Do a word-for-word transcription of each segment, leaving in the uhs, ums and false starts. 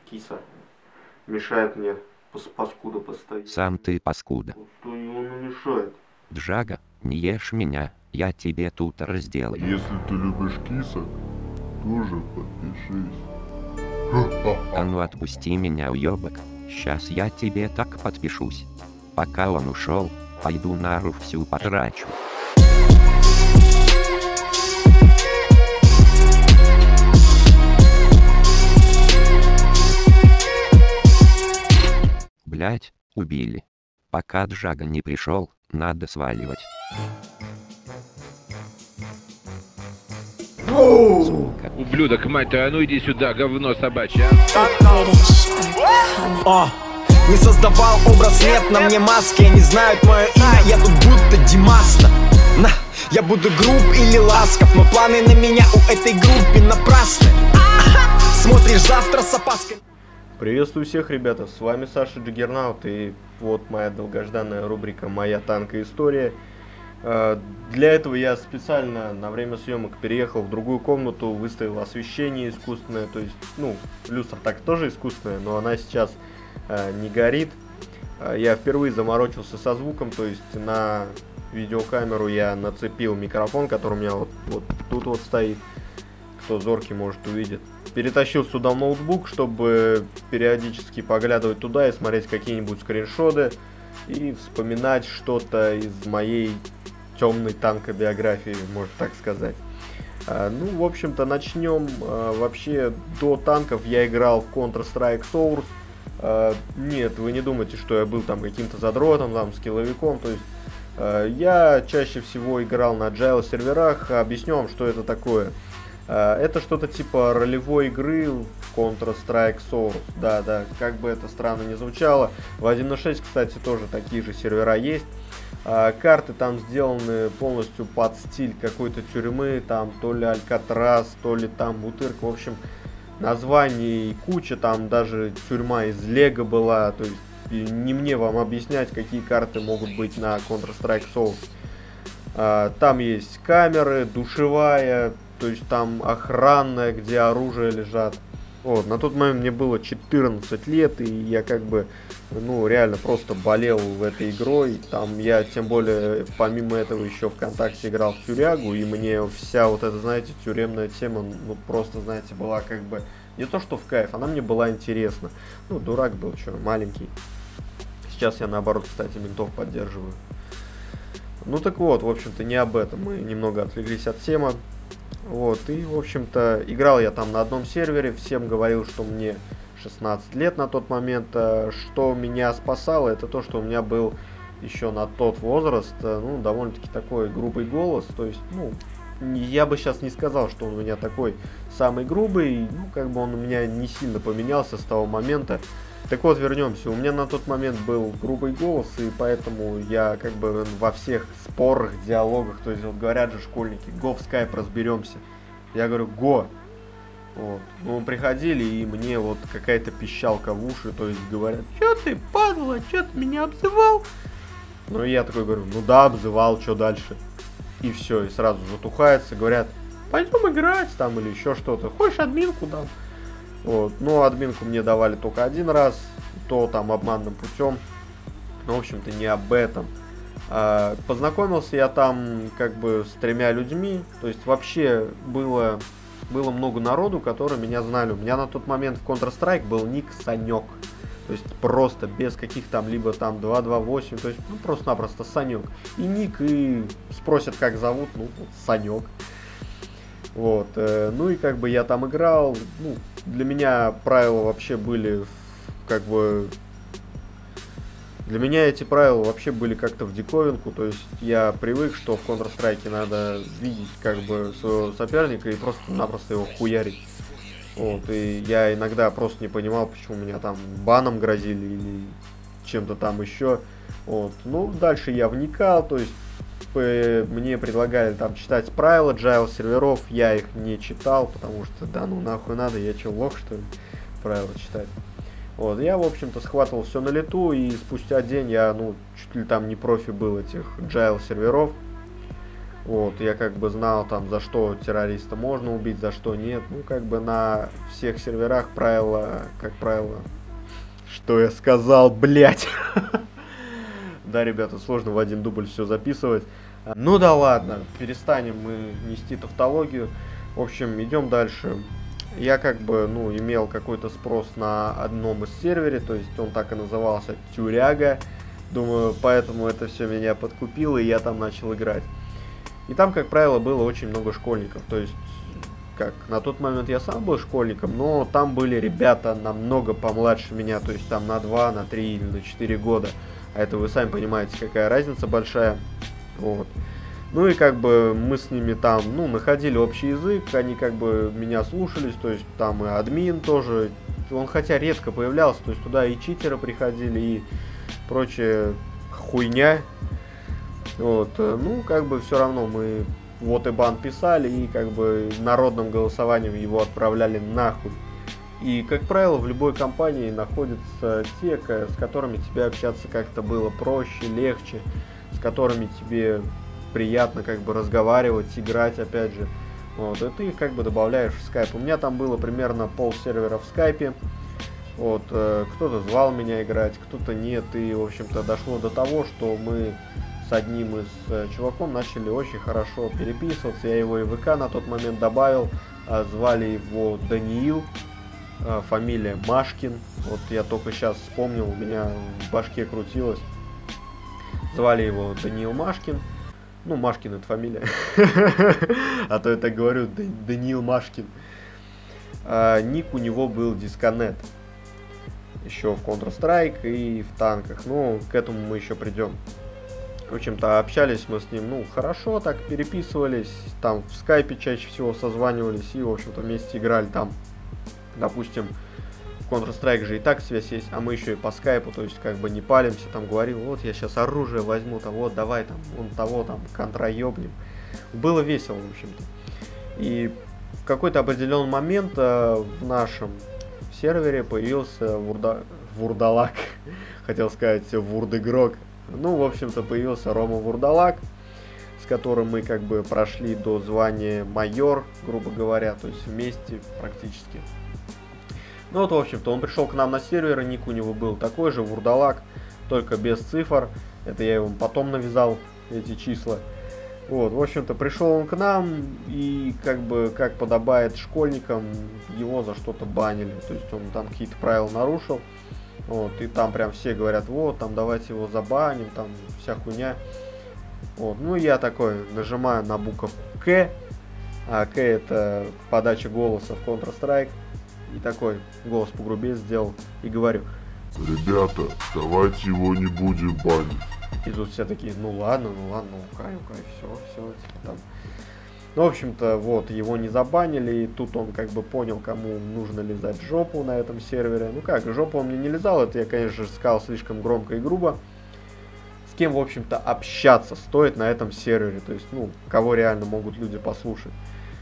Киса мешает мне пас паскуда постоять. Сам ты паскуда. Что ему мешает? Джага, не ешь меня, я тебе тут разделаю. Если ты любишь кисок, тоже подпишись. А ну отпусти меня, уёбок. Сейчас я тебе так подпишусь. Пока он ушел, пойду нару всю потрачу. Блять, убили. Пока Джага не пришел, надо сваливать. Сука. Ублюдок, мать твою, а ну иди сюда, говно собачье. О, не создавал образ, нет на мне маски. Они знают мое имя, я тут будто Димаста. На, я буду груб или ласков, но планы на меня у этой группы напрасны. Смотришь завтра с опаской. Приветствую всех, ребята, с вами Саша Джиггернаут, и вот моя долгожданная рубрика «Моя танка-история». Для этого я специально на время съемок переехал в другую комнату, выставил освещение искусственное, то есть, ну, люстра так тоже искусственная, но она сейчас э, не горит. Я впервые заморочился со звуком, то есть на видеокамеру я нацепил микрофон, который у меня вот, вот тут вот стоит, кто зоркий может увидеть. Перетащил сюда ноутбук, чтобы периодически поглядывать туда и смотреть какие-нибудь скриншоты и вспоминать что-то из моей темной танкобиографии, можно так сказать. А, ну, в общем-то, начнем. А, вообще, до танков я играл в Counter-Strike Source. А, нет, вы не думайте, что я был там каким-то задротом, там, скилловиком. То есть, а, я чаще всего играл на джайл серверах. Объясню вам, что это такое. А, это что-то типа ролевой игры в Counter-Strike Source. Да, да, как бы это странно не звучало. В один ноль шесть, кстати, тоже такие же сервера есть. А, карты там сделаны полностью под стиль какой-то тюрьмы, там то ли Алькатрас, то ли там Бутырка, в общем, названий куча, там даже тюрьма из Лего была, то есть не мне вам объяснять, какие карты могут быть на Counter-Strike Source. А, там есть камеры, душевая, то есть там охранная, где оружие лежат. Вот, на тот момент мне было четырнадцать лет, и я как бы, ну, реально просто болел в этой игрой. Там я, тем более, помимо этого еще ВКонтакте играл в тюрягу, и мне вся вот эта, знаете, тюремная тема, ну, просто, знаете, была как бы, не то что в кайф, она мне была интересна. Ну, дурак был, что, маленький. Сейчас я, наоборот, кстати, ментов поддерживаю. Ну, так вот, в общем-то, не об этом, мы немного отвлеклись от темы. Вот, и, в общем-то, играл я там на одном сервере, всем говорил, что мне шестнадцать лет на тот момент. Что меня спасало, это то, что у меня был еще на тот возраст, ну, довольно-таки такой грубый голос. То есть, ну, я бы сейчас не сказал, что он у меня такой самый грубый, ну, как бы он у меня не сильно поменялся с того момента. Так вот, вернемся. У меня на тот момент был грубый голос, и поэтому я как бы во всех спорах, диалогах, то есть вот говорят же школьники, го в скайп разберемся. Я говорю, го. Вот. Ну, приходили, и мне вот какая-то пищалка в уши, то есть говорят, что ты, падла, что ты меня обзывал? Ну, и я такой говорю, ну да, обзывал, что дальше? И все, и сразу затухается, говорят, пойдем играть там или еще что-то, хочешь админку дам? Вот. Ну, админку мне давали только один раз, то там обманным путем. Ну, в общем-то, не об этом. А, познакомился я там как бы с тремя людьми. То есть вообще было, было много народу, которые меня знали. У меня на тот момент в Counter-Strike был ник Санек. То есть просто без каких там либо там два два восемь. То есть ну, просто-напросто Санек. И ник, и спросят, как зовут, ну, вот, Санек. Вот, э, ну и как бы я там играл, ну, для меня правила вообще были, как бы, для меня эти правила вообще были как-то в диковинку, то есть я привык, что в Counter-Strike надо видеть, как бы, своего соперника и просто-напросто его хуярить. Вот, и я иногда просто не понимал, почему меня там баном грозили или чем-то там еще. Вот, ну, дальше я вникал, то есть мне предлагали там читать правила джайл серверов, я их не читал, потому что да ну нахуй надо, я че, лох что ли, правила читать. Вот, я в общем-то схватывал все на лету, и спустя день я ну чуть ли там не профи был этих джайл серверов. Вот, я как бы знал там, за что террориста можно убить, за что нет. Ну, как бы на всех серверах правила, как правило... Что я сказал, блять? Да, ребята, сложно в один дубль все записывать. Ну да ладно, перестанем мы нести тавтологию. В общем, идем дальше. Я как бы, ну, имел какой-то спрос на одном из сервере, то есть он так и назывался Тюряга. Думаю, поэтому это все меня подкупило, и я там начал играть. И там, как правило, было очень много школьников. То есть, как, на тот момент я сам был школьником, но там были ребята намного помладше меня, то есть там на два, на три или на четыре года. А это вы сами понимаете, какая разница большая. Вот. Ну и как бы мы с ними там, ну, находили общий язык, они как бы меня слушались, то есть там и админ тоже, он хотя редко появлялся, то есть туда и читеры приходили, и прочая хуйня. Вот, ну, как бы все равно мы вот и бан писали, и как бы народным голосованием его отправляли нахуй. И, как правило, в любой компании находятся те, с которыми тебе общаться как-то было проще, легче, с которыми тебе приятно как бы разговаривать, играть, опять же. Вот, и ты их как бы добавляешь в скайп. У меня там было примерно пол сервера в скайпе. Вот, э, кто-то звал меня играть, кто-то нет. И, в общем-то, дошло до того, что мы с одним из э, чуваком начали очень хорошо переписываться. Я его и в ВК на тот момент добавил. Э, звали его Даниил. Э, фамилия Машкин. Вот я только сейчас вспомнил, у меня в башке крутилось. Звали его Даниил Машкин. Ну, Машкин это фамилия. А то я так говорю, Даниил Машкин. Ник у него был Disconnect. Еще в Counter-Strike и в танках. Ну, к этому мы еще придем. В общем-то, общались мы с ним, ну, хорошо, так переписывались. Там в скайпе чаще всего созванивались и, в общем-то, вместе играли там. Допустим, Counter-Strike же и так связь есть, а мы еще и по скайпу, то есть как бы не палимся, там говорил, вот я сейчас оружие возьму, там вот давай там, вон того там, контра ёбнем. Было весело, в общем-то. И в какой-то определенный момент э, в нашем сервере появился вурда... вурдалак, хотел сказать вурдыгрок. Ну, в общем-то, появился Рома Вурдалак, с которым мы как бы прошли до звания майор, грубо говоря, то есть вместе практически. Ну вот, в общем-то, он пришел к нам на сервер, и ник у него был такой же, Вурдалак, только без цифр. Это я ему потом навязал, эти числа. Вот, в общем-то, пришел он к нам, и как бы, как подобает школьникам, его за что-то банили. То есть он там какие-то правила нарушил. Вот, и там прям все говорят, вот, там давайте его забаним, там вся хуйня. Вот, ну я такой нажимаю на буковку К, а К это подача голоса в Counter-Strike. И такой голос погрубее сделал и говорю: ребята, давайте его не будем банить. И тут все такие, ну ладно, ну ладно, ну кай, кай, все, все, типа там. Ну, в общем-то, вот, его не забанили, и тут он как бы понял, кому нужно лизать жопу на этом сервере. Ну как, жопу он мне не лизал, это я, конечно же, сказал слишком громко и грубо. С кем, в общем-то, общаться стоит на этом сервере, то есть, ну, кого реально могут люди послушать.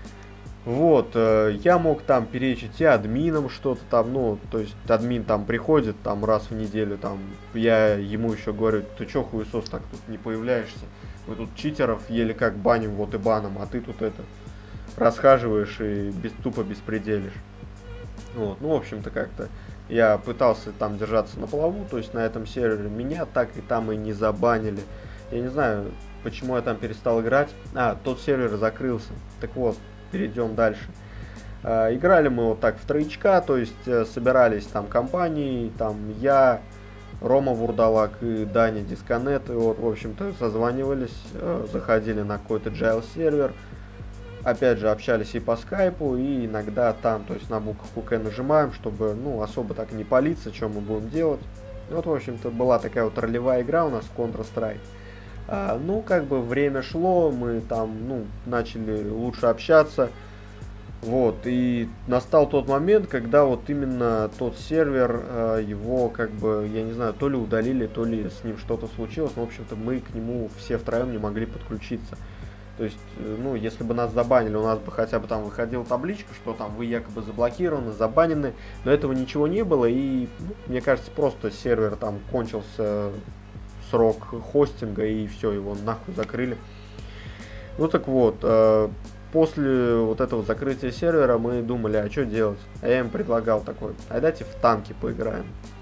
Вот, э, я мог там перечить и админам что-то там, ну, то есть админ там приходит там раз в неделю, там, я ему еще говорю, ты чё, хуесос, так тут не появляешься? Мы тут читеров еле как баним, вот и баном, а ты тут это, расхаживаешь и без, тупо беспределишь. Вот, ну, в общем-то, как-то я пытался там держаться на плаву, то есть на этом сервере меня так и там и не забанили. Я не знаю, почему я там перестал играть. А, тот сервер закрылся. Так вот. Перейдем дальше. Э, играли мы вот так в троечка, то есть э, собирались там компании, там я, Рома Вурдалак и Даня Disconnect, и вот, в общем-то, созванивались, э, заходили на какой-то джайл сервер, опять же, общались и по скайпу, и иногда там, то есть на буковку К нажимаем, чтобы, ну, особо так не палиться, что мы будем делать. И вот, в общем-то, была такая вот ролевая игра у нас в Counter-Strike. А, ну, как бы время шло, мы там, ну, начали лучше общаться, вот, и настал тот момент, когда вот именно тот сервер, э, его, как бы, я не знаю, то ли удалили, то ли с ним что-то случилось, но, в общем-то, мы к нему все втроем не могли подключиться. То есть, э, ну, если бы нас забанили, у нас бы хотя бы там выходила табличка, что там вы якобы заблокированы, забанены, но этого ничего не было, и, ну, мне кажется, просто сервер там кончился... срок хостинга, и все, его нахуй закрыли. Ну так вот, э, после вот этого закрытия сервера мы думали, а что делать? А я им предлагал такой, а давайте в танки поиграем.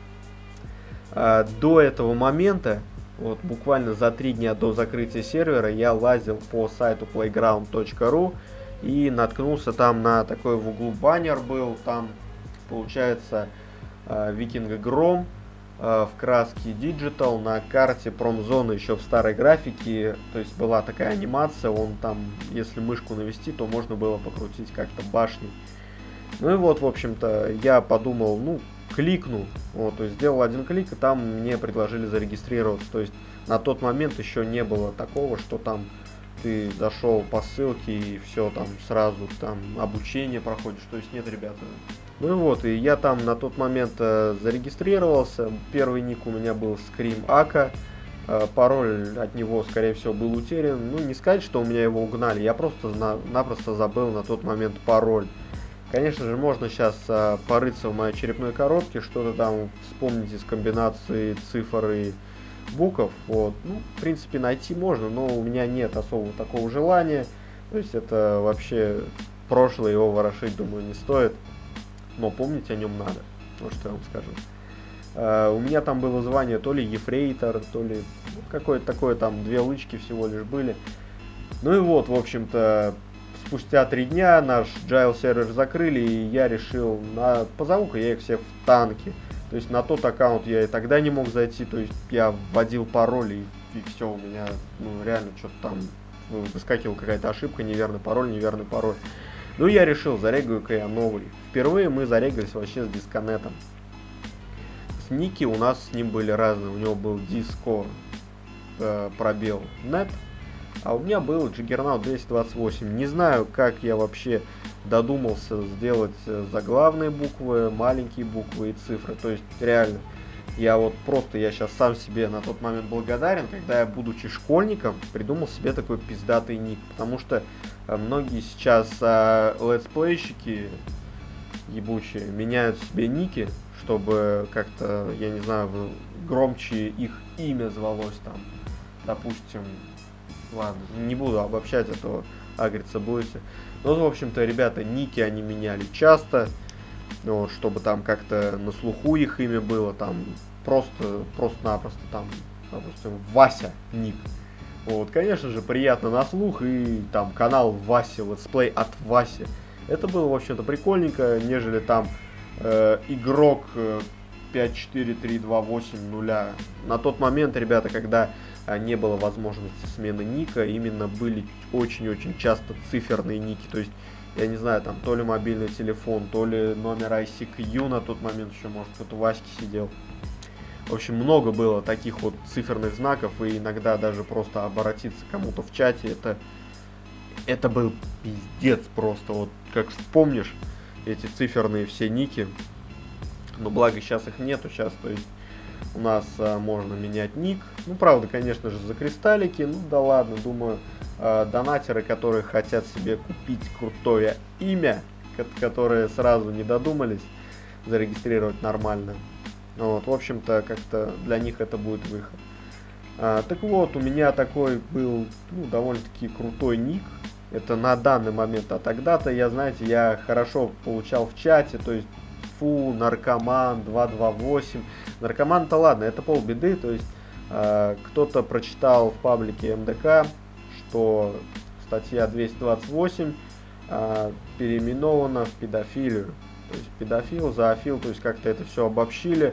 Э, до этого момента, вот буквально за три дня до закрытия сервера, я лазил по сайту плейграунд точка ру и наткнулся там на такой в углу баннер был, там получается э, Викинга Гром в краске Digital на карте промзоны еще в старой графике, то есть была такая анимация, он там, если мышку навести, то можно было покрутить как-то башней. Ну и вот, в общем-то, я подумал, ну, кликну, вот, то есть сделал один клик, и там мне предложили зарегистрироваться, то есть на тот момент еще не было такого, что там ты зашел по ссылке и все, там сразу там обучение проходишь, то есть нет, ребята. Ну и вот, и я там на тот момент э, зарегистрировался, первый ник у меня был Scream Ака, э, пароль от него, скорее всего, был утерян, ну не сказать, что у меня его угнали, я просто на, напросто забыл на тот момент пароль. Конечно же, можно сейчас э, порыться в моей черепной коробке, что-то там вспомнить из комбинации цифр и букв, вот, ну, в принципе, найти можно, но у меня нет особого такого желания, то есть это вообще прошлое, его ворошить, думаю, не стоит. Но помнить о нем надо, вот что я вам скажу. Uh, у меня там было звание то ли ефрейтор, то ли какое-то такое, там две лычки всего лишь были. Ну и вот, в общем-то, спустя три дня наш джайл сервер закрыли, и я решил, на... позову-ка я их всех в танки. То есть на тот аккаунт я и тогда не мог зайти, то есть я вводил пароль, и, и все, у меня, ну, реально, что-то там выскакивала какая-то ошибка, неверный пароль, неверный пароль. Ну, я решил, зарегаю-ка я новый. Впервые мы зарегались вообще с дисконнетом. С ники у нас с ним были разные. У него был диско э, пробел нет, а у меня был Juggernaut двести двадцать восемь. Не знаю, как я вообще додумался сделать заглавные буквы, маленькие буквы и цифры. То есть, реально, я вот просто, я сейчас сам себе на тот момент благодарен, когда я, будучи школьником, придумал себе такой пиздатый ник. Потому что многие сейчас а, летсплейщики ебучие меняют себе ники, чтобы как-то, я не знаю, громче их имя звалось там. Допустим, ладно, не буду обобщать, а то агриться будете. Ну, в общем-то, ребята, ники они меняли часто, вот, чтобы там как-то на слуху их имя было, там просто, просто-напросто там, допустим, Вася ник. Вот, конечно же, приятно на слух, и там канал Васи, летсплей от Васи. Это было, в общем-то, прикольненько, нежели там э, игрок э, пять четыре три два восемь ноль. На тот момент, ребята, когда э, не было возможности смены ника, именно были очень-очень часто циферные ники. То есть, я не знаю, там то ли мобильный телефон, то ли номер ай си кью на тот момент еще, может, кто-то Васьки сидел. В общем, много было таких вот циферных знаков, и иногда даже просто обратиться кому-то в чате, это, это был пиздец просто. Вот как вспомнишь эти циферные все ники, но благо сейчас их нету, сейчас, то есть, у нас а, можно менять ник. Ну, правда, конечно же, за кристаллики, ну да ладно, думаю, а, донатеры, которые хотят себе купить крутое имя, которые сразу не додумались зарегистрировать нормально. Вот, в общем-то, как-то для них это будет выход. А, так вот, у меня такой был, ну, довольно-таки крутой ник. Это на данный момент, а тогда-то, я, знаете, я хорошо получал в чате, то есть, фу, наркоман, два два восемь. Наркоман-то ладно, это полбеды, то есть, а, кто-то прочитал в паблике эм дэ ка, что статья двести двадцать восемь а, переименована в педофилию. То есть педофил, зоофил, то есть как-то это все обобщили.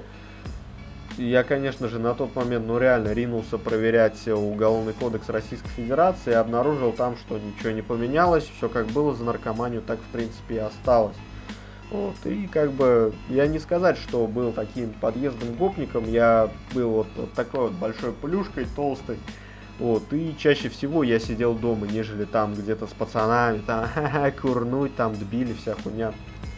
И я, конечно же, на тот момент, ну реально, ринулся проверять Уголовный кодекс Российской Федерации и обнаружил там, что ничего не поменялось, все как было за наркоманию, так в принципе и осталось. Вот, и как бы, я не сказать, что был таким подъездным гопником, я был вот, вот такой вот большой плюшкой, толстой. Вот, и чаще всего я сидел дома, нежели там где-то с пацанами, там, ха-ха, курнуть, там, дбили, вся хуйня.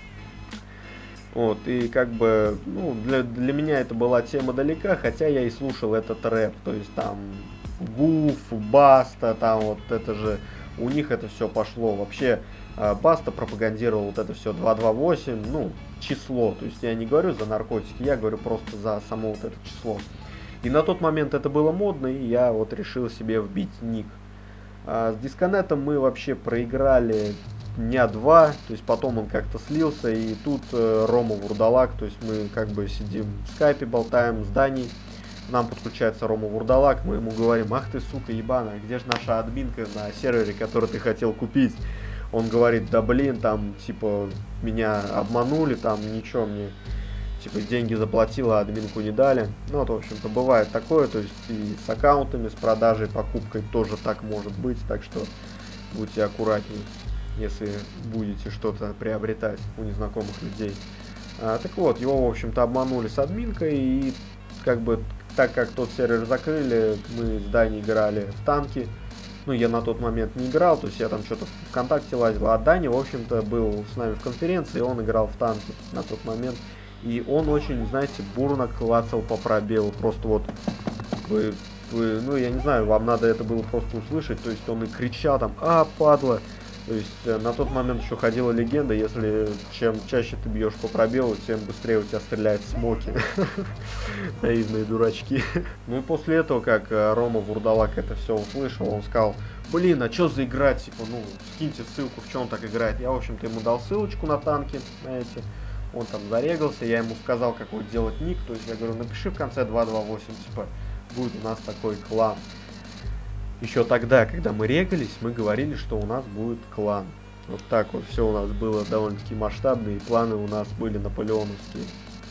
Вот, и как бы, ну, для, для меня это была тема далека, хотя я и слушал этот рэп, то есть там Гуф, Баста, там вот это же, у них это все пошло. Вообще, Баста пропагандировал вот это все два два восемь, ну, число, то есть я не говорю за наркотики, я говорю просто за само вот это число. И на тот момент это было модно, и я вот решил себе вбить ник. А с Дисконнетом мы вообще проиграли дня два, то есть потом он как-то слился, и тут э, Рома Вурдалак, то есть мы как бы сидим в скайпе, болтаем с Даней, нам подключается Рома Вурдалак, мы ему говорим: ах ты, сука, ебаная, где же наша админка на сервере, который ты хотел купить? Он говорит: да блин, там, типа, меня обманули, там, ничего мне, типа, деньги заплатила, а админку не дали. Ну, вот, в общем-то, бывает такое, то есть и с аккаунтами, с продажей, покупкой тоже так может быть, так что будьте аккуратнее, если будете что-то приобретать у незнакомых людей. А, так вот, его, в общем-то, обманули с админкой, и как бы, так как тот сервер закрыли, мы с Даней играли в танки. Ну, я на тот момент не играл, то есть я там что-то в ВКонтакте лазил, а Даня, в общем-то, был с нами в конференции, и он играл в танки на тот момент. И он очень, знаете, бурно клацал по пробелу, просто вот, вы, вы, ну, я не знаю, вам надо это было просто услышать, то есть он и кричал там: а, падла. То есть э, на тот момент еще ходила легенда, если чем чаще ты бьешь по пробелу, тем быстрее у тебя стреляет смоки. Наивные дурачки. Ну и после этого, как э, Рома Вурдалак это все услышал, он сказал: блин, а что за игра, типа, ну, скиньте ссылку, в чем он так играет. Я, в общем-то, ему дал ссылочку на танки, знаете, он там зарегался, я ему сказал, какой делать ник, то есть я говорю: напиши в конце два два восемь, типа, будет у нас такой клан. Еще тогда, когда мы регались, мы говорили, что у нас будет клан. Вот так вот все у нас было довольно-таки масштабно, и планы у нас были наполеоновские.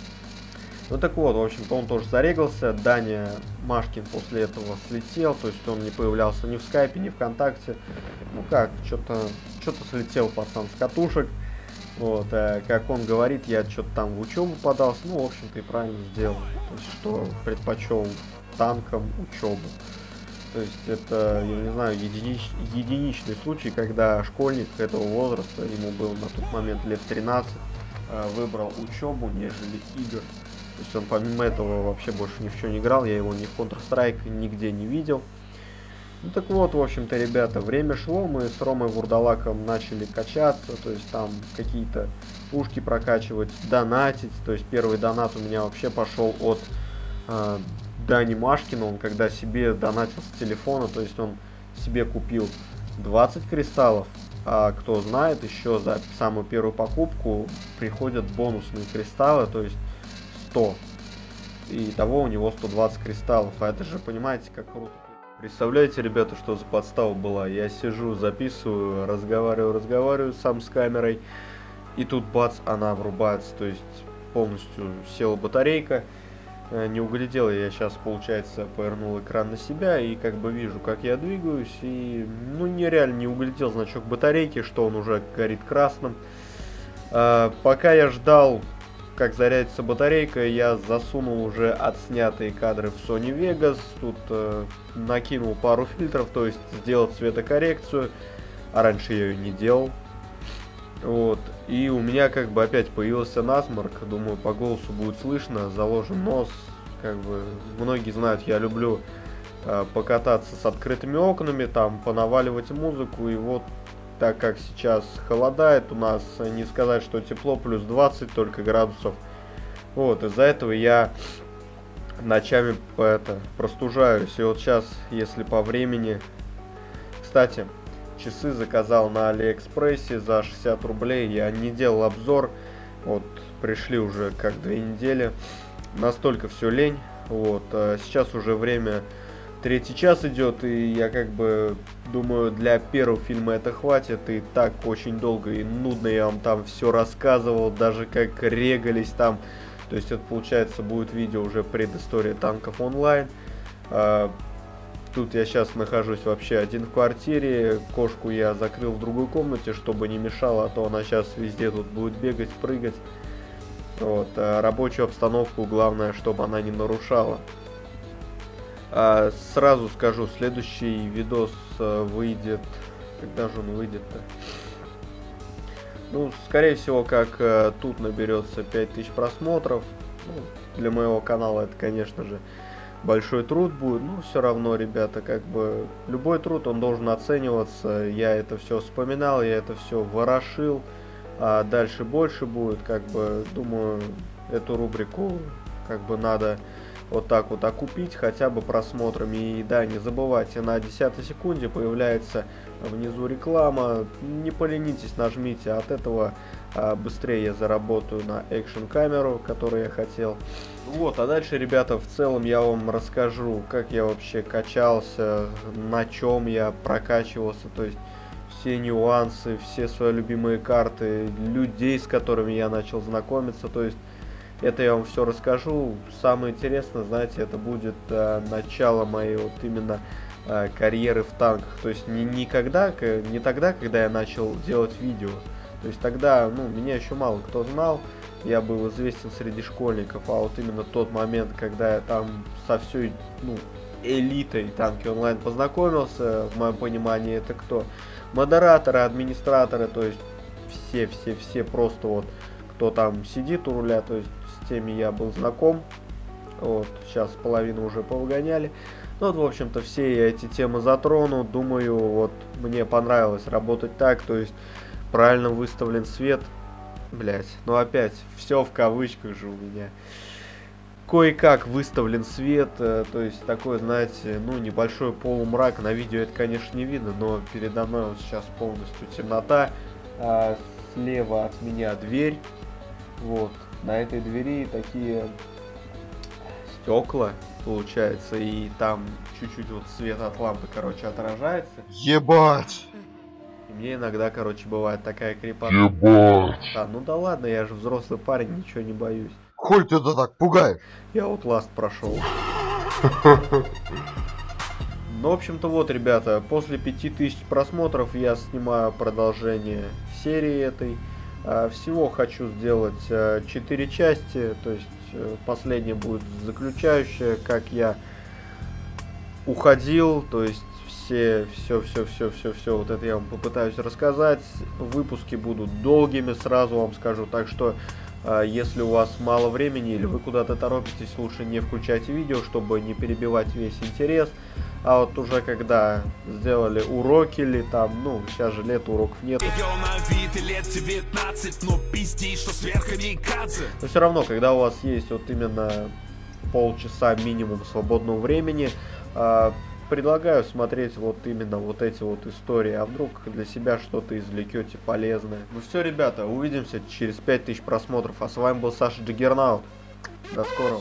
Ну так вот, в общем-то, он тоже зарегался. Даня Машкин после этого слетел, то есть он не появлялся ни в скайпе, ни ВКонтакте. Ну как, что-то что-то слетел пацан с катушек. Вот, а, как он говорит, я что-то там в учебу подался. Ну, в общем-то, и правильно сделал. То есть, что предпочел танкам учебу. То есть это, я не знаю, единич, единичный случай, когда школьник этого возраста, ему было на тот момент лет тринадцать, выбрал учебу, нежели игр. То есть он помимо этого вообще больше ни в чем не играл, я его ни в Counter-Strike нигде не видел. Ну так вот, в общем-то, ребята, время шло, мы с Ромой Вурдалаком начали качаться, то есть там какие-то пушки прокачивать, донатить. То есть первый донат у меня вообще пошел от э, Дани Машкина, он когда себе донатил с телефона, то есть он себе купил двадцать кристаллов, а кто знает, еще за самую первую покупку приходят бонусные кристаллы, то есть сто. И того у него сто двадцать кристаллов, а это же, понимаете, как круто. Представляете, ребята, что за подстава была? Я сижу, записываю, разговариваю, разговариваю сам с камерой, и тут бац, она врубается, то есть полностью села батарейка. Не углядел, я сейчас, получается, повернул экран на себя и как бы вижу, как я двигаюсь, и ну нереально не углядел значок батарейки, что он уже горит красным. А, пока я ждал, как зарядится батарейка, я засунул уже отснятые кадры в Sony Vegas, тут э, накинул пару фильтров, то есть сделал цветокоррекцию, а раньше я ее не делал. Вот, и у меня как бы опять появился насморк, думаю, по голосу будет слышно, заложен нос, как бы, многие знают, я люблю э, покататься с открытыми окнами, там, понаваливать музыку, и вот, так как сейчас холодает у нас, не сказать, что тепло, плюс двадцать только градусов, вот, из-за этого я ночами это, простужаюсь, и вот сейчас, если по времени, кстати, часы заказал на Алиэкспрессе за шестьдесят рублей, я не делал обзор, вот, пришли уже как две недели, настолько все лень, вот, а сейчас уже время, третий час идет, и я как бы думаю, для первого фильма это хватит, и так очень долго и нудно я вам там все рассказывал, даже как регались там, то есть это получается будет видео уже предыстория танков онлайн. Тут я сейчас нахожусь вообще один в квартире, кошку я закрыл в другой комнате, чтобы не мешало, а то она сейчас везде тут будет бегать, прыгать. Вот, а рабочую обстановку главное, чтобы она не нарушала. А сразу скажу, следующий видос выйдет, когда же он выйдет-то? Ну, скорее всего, как тут наберется пять тысяч просмотров. Ну, для моего канала это, конечно же, большой труд будет, но все равно, ребята, как бы любой труд, он должен оцениваться. Я это все вспоминал, я это все ворошил, а дальше больше будет, как бы, думаю, эту рубрику как бы надо вот так вот окупить хотя бы просмотрами. И да, не забывайте, на десятой секунде появляется внизу реклама. Не поленитесь, нажмите, от этого а, быстрее я заработаю на экшн камеру, которую я хотел. Вот, а дальше, ребята, в целом я вам расскажу, как я вообще качался, на чем я прокачивался, то есть все нюансы, все свои любимые карты, людей, с которыми я начал знакомиться, то есть это я вам все расскажу. Самое интересное, знаете, это будет э, начало моей вот именно э, карьеры в танках, то есть не, никогда, не тогда, когда я начал делать видео, то есть тогда, ну, меня еще мало кто знал, я был известен среди школьников, а вот именно тот момент, когда я там со всей, ну, элитой танки онлайн познакомился, в моем понимании это кто? Модераторы, администраторы, то есть все, все, все просто вот, кто там сидит у руля, то есть с теми я был знаком, вот, сейчас половину уже повыгоняли. Ну вот, в общем-то, все эти темы затрону, думаю, вот, мне понравилось работать так, то есть правильно выставлен свет. Блять, ну опять, все в кавычках же у меня. Кое-как выставлен свет, э, то есть такой, знаете, ну небольшой полумрак. На видео это, конечно, не видно, но передо мной вот сейчас полностью темнота. А слева от меня дверь. Вот, на этой двери такие стекла, получается, и там чуть-чуть вот свет от лампы, короче, отражается. Ебать! И мне иногда, короче, бывает такая крепота. Ебать! А, ну да ладно, я же взрослый парень, ничего не боюсь. Хуй ты да так пугаешь? Я вот ласт прошел. Ну, в общем-то, вот, ребята, после пяти тысяч просмотров я снимаю продолжение серии этой. А, всего хочу сделать а, четыре части, то есть а, последняя будет заключающая, как я уходил, то есть все, все, все, все, все, все, вот это я вам попытаюсь рассказать. Выпуски будут долгими, сразу вам скажу, так что э, если у вас мало времени или вы куда-то торопитесь, лучше не включайте видео, чтобы не перебивать весь интерес. А вот уже когда сделали уроки или там, ну, сейчас же лето, уроков нет. Но все равно, когда у вас есть вот именно полчаса минимум свободного времени, э, предлагаю смотреть вот именно вот эти вот истории, а вдруг для себя что-то извлекете полезное. Ну все, ребята, увидимся через пять тысяч просмотров, а с вами был Саша Джиггернаут. До скорого.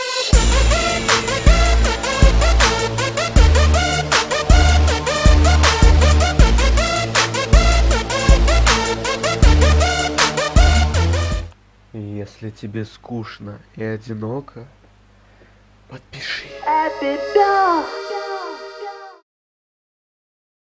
Если тебе скучно и одиноко, подпишись.